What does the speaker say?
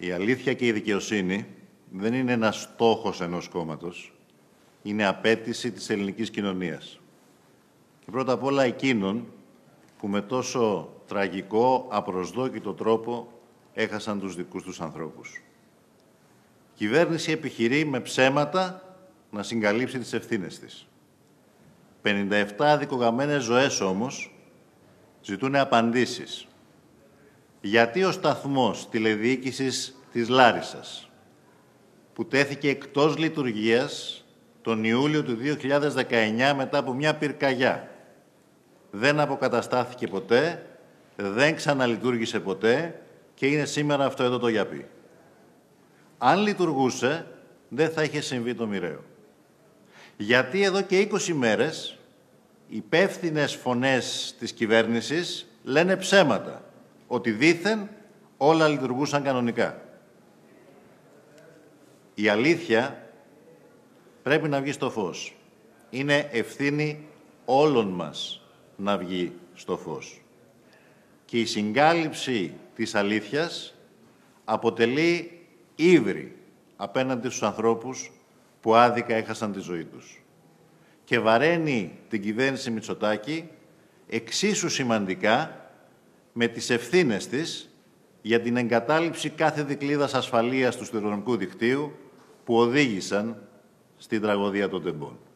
Η αλήθεια και η δικαιοσύνη δεν είναι ένας στόχος ενός κόμματος. Είναι απέτηση της ελληνικής κοινωνίας. Και πρώτα απ' όλα εκείνων που με τόσο τραγικό, απροσδόκητο τρόπο έχασαν τους δικούς τους ανθρώπους. Η κυβέρνηση επιχειρεί με ψέματα να συγκαλύψει τις ευθύνες της. 57 δικογραμμένες ζωές όμως ζητούν απαντήσεις. Γιατί ο σταθμός τηλεδιοίκησης της Λάρισσας, που τέθηκε εκτός λειτουργίας τον Ιούλιο του 2019 μετά από μια πυρκαγιά, δεν αποκαταστάθηκε ποτέ, δεν ξαναλειτουργήσε ποτέ και είναι σήμερα αυτό εδώ το γιαπί. Αν λειτουργούσε, δεν θα είχε συμβεί το μοιραίο. Γιατί εδώ και 20 μέρες υπεύθυνες φωνές της κυβέρνησης λένε ψέματα, ότι δήθεν όλα λειτουργούσαν κανονικά. Η αλήθεια πρέπει να βγει στο φως. Είναι ευθύνη όλων μας να βγει στο φως. Και η συγκάλυψη της αλήθειας αποτελεί ύβρι απέναντι στους ανθρώπους που άδικα έχασαν τη ζωή τους. Και βαραίνει την κυβέρνηση Μητσοτάκη εξίσου σημαντικά με τις ευθύνες της για την εγκατάλειψη κάθε δικλείδας ασφαλείας του σιδηροδρομικού δικτύου που οδήγησαν στην τραγωδία των τεμπών.